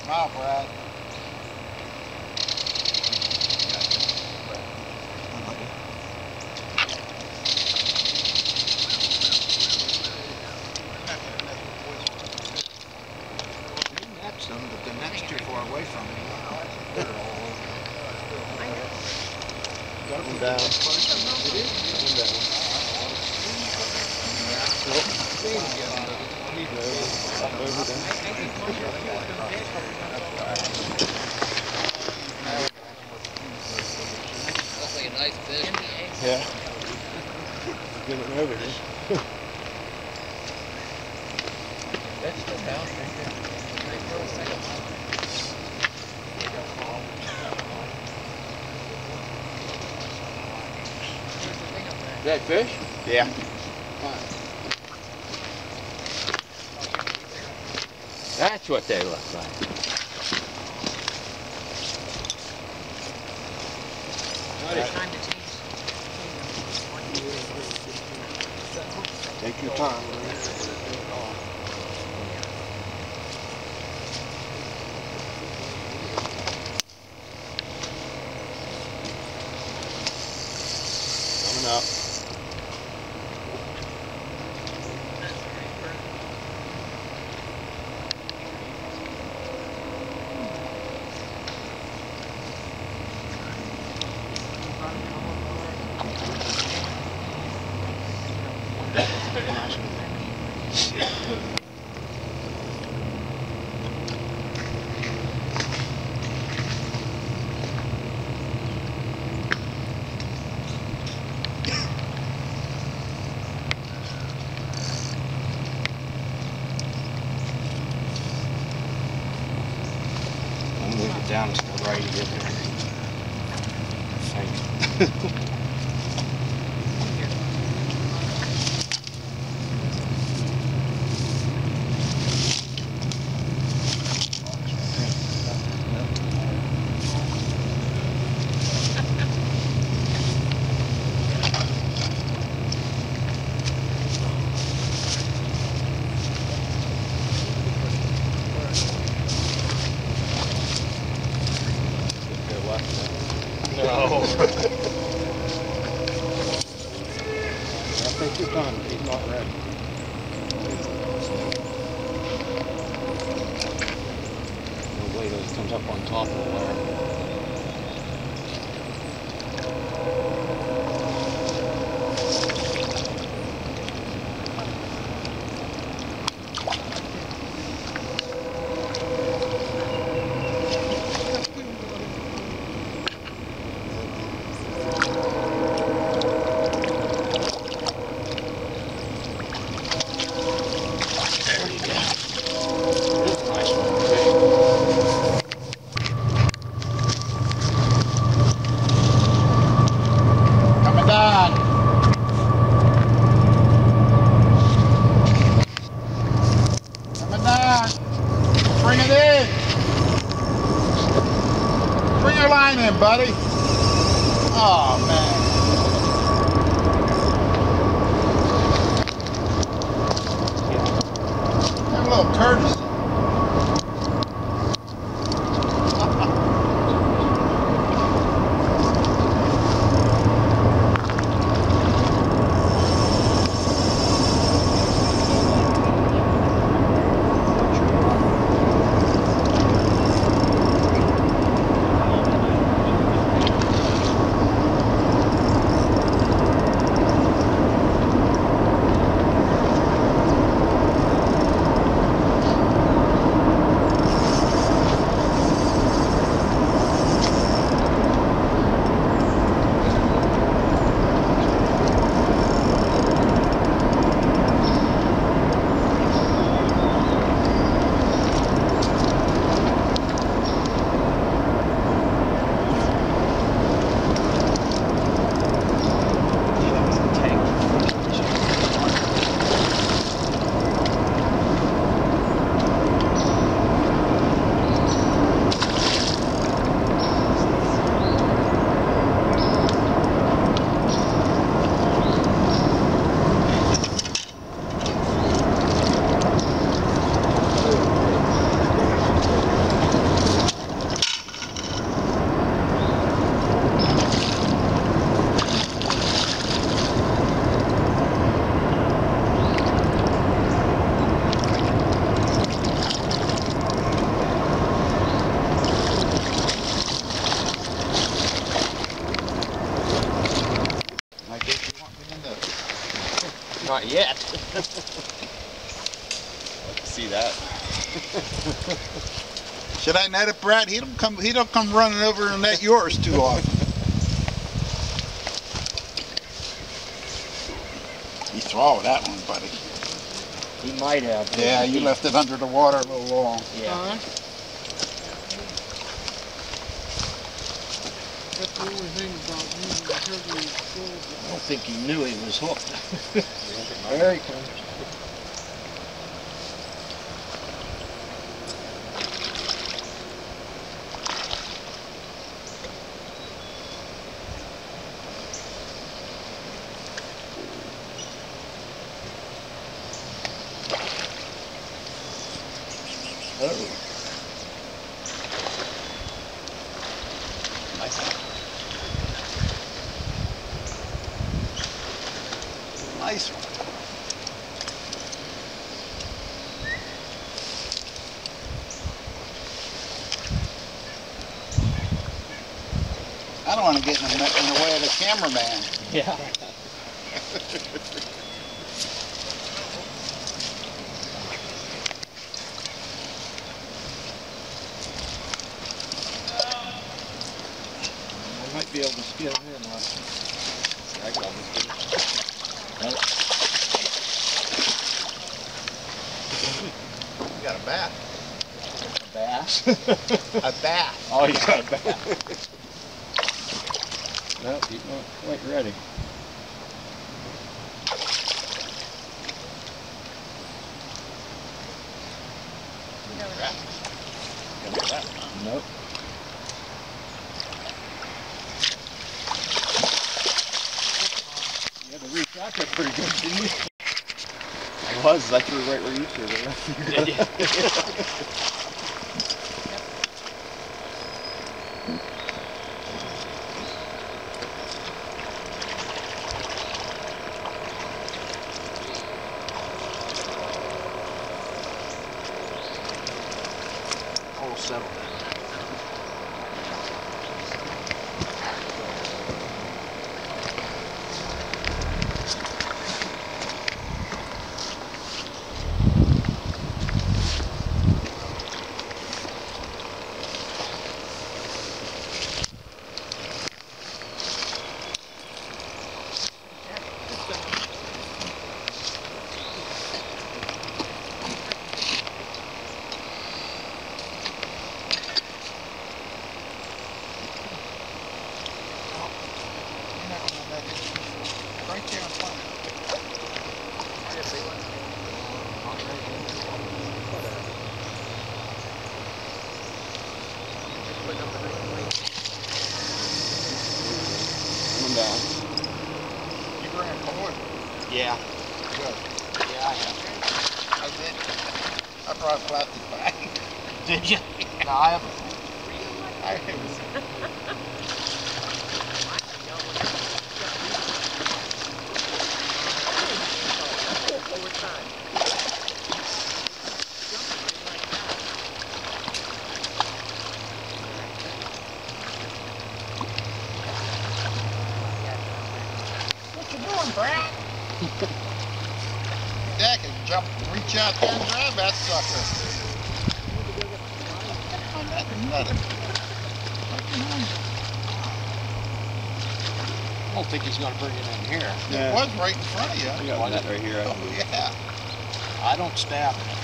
Smile, Brad. That's them, but the net's too far away from me. One down. One down. Over there. Looks like a nice fish. Yeah. Get it over there. That's still down right there. Is that fish? Yeah. That's what they look like. Take your time. Coming up. I'm moving it down, it's still ready to get there. Thanks. No. I think you're done. He's not ready. No, wait till he comes up on top of the wire. Coming down. Coming down. Bring it in. Bring your line in, buddy. Oh, man. Have a little courtesy. see that. Should I net it, Brad? He don't come running over and net yours too often. You swallowed that one, buddy. He might have. Yeah, you left it under the water a little long. Yeah. That's the only thing about using the turkey. I don't think he knew he was hooked. There he comes. Oh. Nice. Nice one. I don't want to get in the way of the cameraman. Yeah. I might be able to skid him in. I got this good. You got a bat. A bass? A bat. Oh, you got a bass. Nope, he's not quite ready. Nope. You had to reach out there pretty good, didn't you? I was. I threw it right where you threw it. All settled. Right there in front of Coming down. you. Bring it forward. Yeah. Good. Yeah, I have. I did. I brought a plastic bag. Did you? No, I have It was What you doing, Brad? Dad can jump, reach out there and grab that sucker. Oh, nothing. I don't think he's going to bring it in here. It was right in front of you. I got that right here. Oh, yeah. I don't stab him.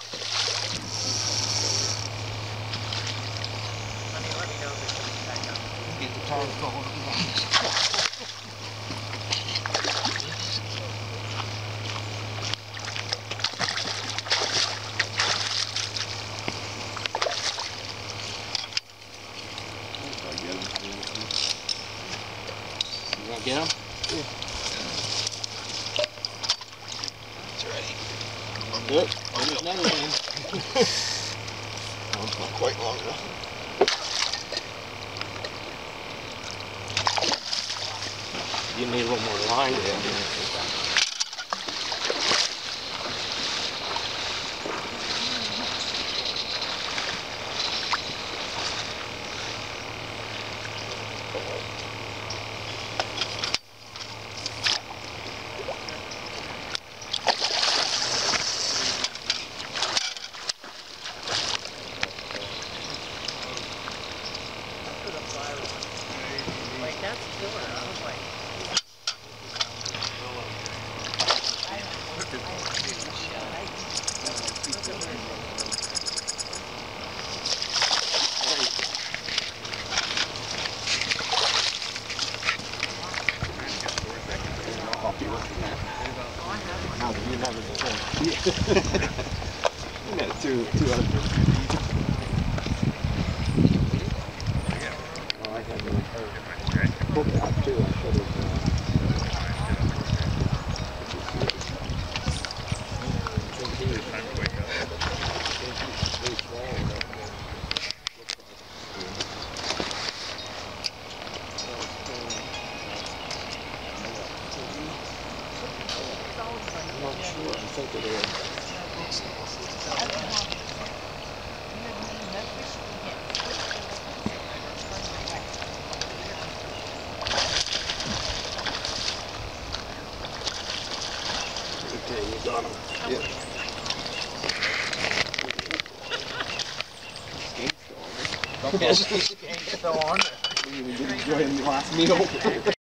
Get the tar going. You gonna get him? It's ready. Good. There's another one. That one's not quite long enough. You need a little more line. 200. Well, I had to hook out too. I should have. I'm not sure. I think it is. Okay, you got him. Yeah. Skate's still on there. Skate's still on there. We didn't enjoy the last meal.